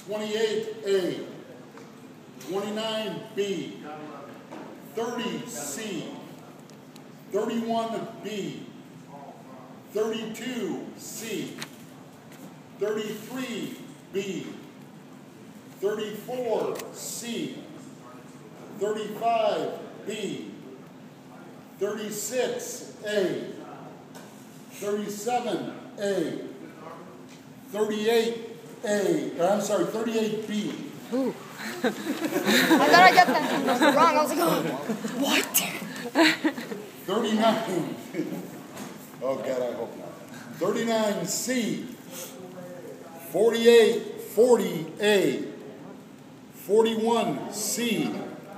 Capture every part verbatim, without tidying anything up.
twenty-eight A, twenty-nine B, thirty C, thirty-one B, thirty-two C, thirty-three B, thirty-four C, thirty-five B, thirty-six A, thirty-seven A, thirty-eight A, or I'm sorry, thirty-eight B. Ooh. I thought I got that wrong. I was like, oh, what? thirty-nine. Oh, God, I hope not. thirty-nine C, forty-eight, forty A, forty-one C,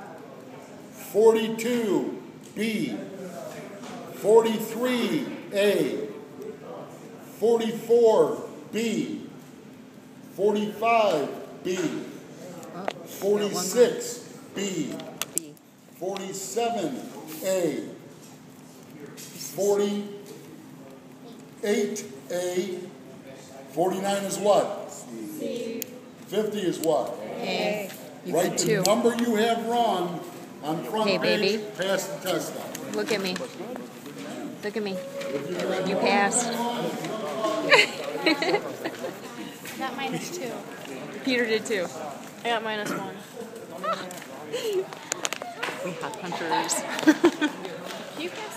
forty-two B, forty-three A, forty-four B, forty-five B, forty-six B, forty-seven A, forty-eight A, forty-nine is what? C. fifty is what? A. Write the number you have wrong on front Hey, page, baby. pass the test out. Look at me. Look at me. You passed. Got minus two. Peter did too. I got minus one. We hot punchers. You can